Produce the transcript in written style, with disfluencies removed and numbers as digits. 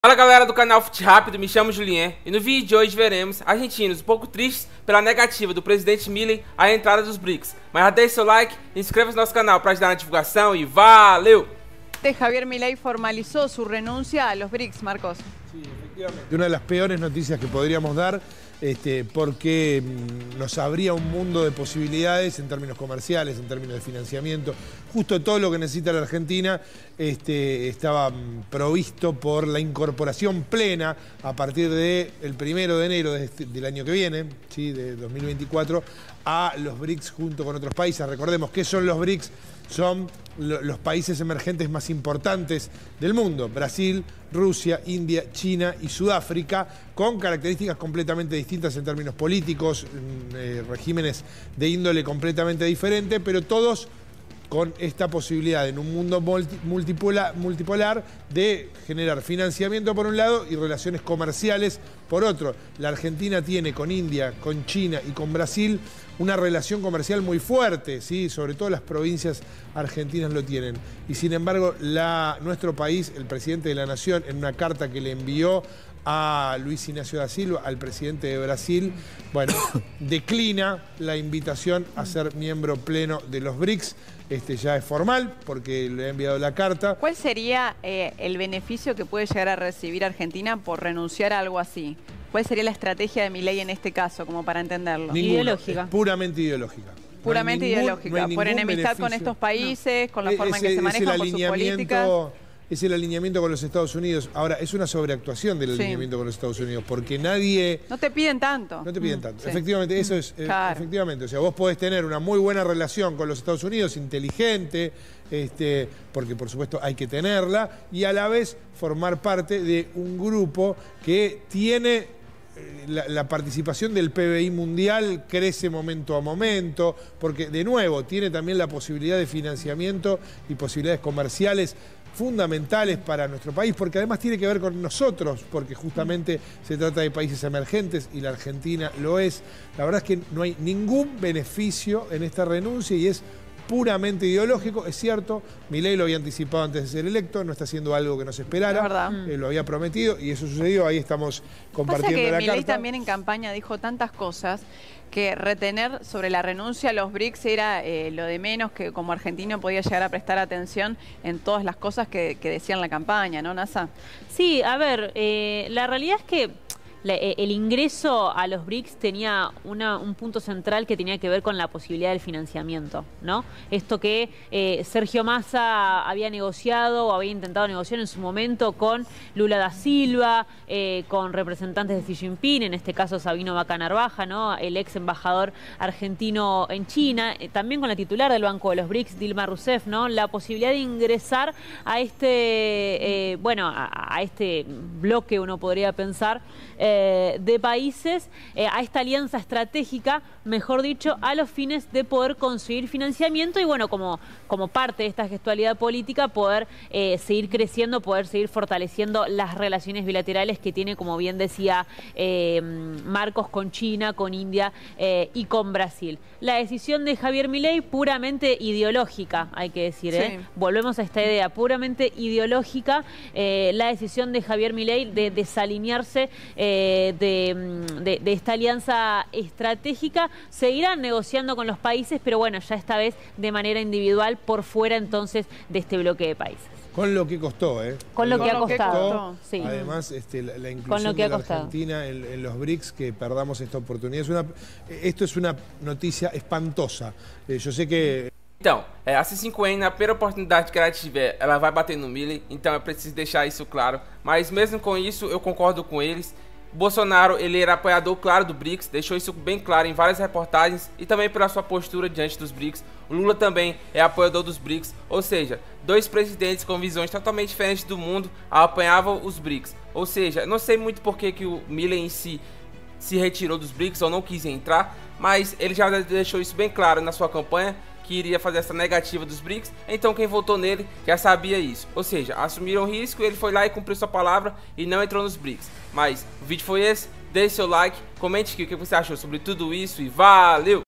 Fala galera do canal Fute Rápido, me chamo Julien e no vídeo de hoje veremos argentinos um pouco tristes pela negativa do presidente Milei à entrada dos BRICS. Mas já deixe seu like e inscreva-se no nosso canal para ajudar na divulgação e valeu! Javier Milei formalizó su renuncia a los BRICS, Marcos. Sí, efectivamente. Una de las peores noticias que podríamos dar, porque nos abría un mundo de posibilidades en términos comerciales, en términos de financiamiento. Justo todo lo que necesita la Argentina estaba provisto por la incorporación plena a partir del 1 de enero del año que viene, ¿sí? De 2024, a los BRICS junto con otros países. Recordemos, ¿qué son los BRICS? Son los países emergentes más importantes del mundo: Brasil, Rusia, India, China y Sudáfrica, con características completamente distintas en términos políticos, regímenes de índole completamente diferente, pero todos con esta posibilidad en un mundo multipolar de generar financiamiento por un lado y relaciones comerciales por otro. La Argentina tiene con India, con China y con Brasil una relación comercial muy fuerte, ¿sí? Sobre todo las provincias argentinas lo tienen. Y sin embargo, nuestro país, el presidente de la Nación, en una carta que le envió a Luis Ignacio da Silva, al presidente de Brasil, bueno, declina la invitación a ser miembro pleno de los BRICS. Ya es formal porque le ha enviado la carta. ¿Cuál sería el beneficio que puede llegar a recibir Argentina por renunciar a algo así? ¿Cuál sería la estrategia de Milei en este caso, como para entenderlo? Ideológica. Puramente ideológica. Puramente ideológica, por enemistad con estos países, con la forma en que se manejan, por sus políticas. Es el alineamiento con los Estados Unidos. Ahora, es una sobreactuación del alineamiento con los Estados Unidos, porque nadie... No te piden tanto. No te piden tanto. Sí. Efectivamente, eso es... Claro. Efectivamente, o sea, vos podés tener una muy buena relación con los Estados Unidos, inteligente, porque por supuesto hay que tenerla, y a la vez formar parte de un grupo que tiene... La participación del PBI mundial crece momento a momento, porque de nuevo tiene también la posibilidad de financiamiento y posibilidades comerciales fundamentales para nuestro país, porque además tiene que ver con nosotros, porque justamente se trata de países emergentes y la Argentina lo es. La verdad es que no hay ningún beneficio en esta renuncia y es puramente ideológico. Es cierto, Milei lo había anticipado antes de ser electo, no está haciendo algo que no se esperara, lo había prometido y eso sucedió. Ahí estamos compartiendo la carta. Pasa que Milei también en campaña dijo tantas cosas que retener sobre la renuncia a los BRICS era lo de menos, que como argentino podía llegar a prestar atención en todas las cosas que decía en la campaña, ¿no, Nasa? Sí, a ver, la realidad es que el ingreso a los BRICS tenía un punto central que tenía que ver con la posibilidad del financiamiento, ¿no? Esto que Sergio Massa había negociado o había intentado negociar en su momento con Lula da Silva, con representantes de Xi Jinping, en este caso Sabino Vaca Narvaja, ¿no? El ex embajador argentino en China, también con la titular del Banco de los BRICS, Dilma Rousseff, ¿no? La posibilidad de ingresar a este, a este bloque, uno podría pensar, de países, a esta alianza estratégica, mejor dicho, a los fines de poder conseguir financiamiento y bueno, como parte de esta gestualidad política, poder seguir creciendo, poder seguir fortaleciendo las relaciones bilaterales que tiene, como bien decía Marcos, con China, con India y con Brasil. La decisión de Javier Milei puramente ideológica, hay que decir, sí. Volvemos a esta idea, puramente ideológica, la decisión de Javier Milei de desalinearse de esta alianza estratégica. Seguirán negociando con los países, pero bueno, ya esta vez de manera individual, por fuera entonces de este bloque de países. Con lo que costó, ¿eh? Con lo que ha costado. Sí. Además, la inclusión de la Argentina en los BRICS, que perdamos esta oportunidad. Esto es una noticia espantosa. Yo sé que... Então, a C5N, na primeira oportunidade que ela tiver, ela vai bater no Milei, então eu preciso deixar isso claro. Mas mesmo com isso, eu concordo com eles. Bolsonaro, ele era apoiador claro do BRICS, deixou isso bem claro em várias reportagens e também pela sua postura diante dos BRICS. O Lula também é apoiador dos BRICS, ou seja, dois presidentes com visões totalmente diferentes do mundo apoiavam os BRICS. Ou seja, não sei muito por que o Milei em si se retirou dos BRICS ou não quis entrar, mas ele já deixou isso bem claro na sua campanha, que iria fazer essa negativa dos BRICS, então quem votou nele já sabia isso. Ou seja, assumiram o risco, ele foi lá e cumpriu sua palavra e não entrou nos BRICS. Mas o vídeo foi esse, deixe seu like, comente aqui o que você achou sobre tudo isso e valeu!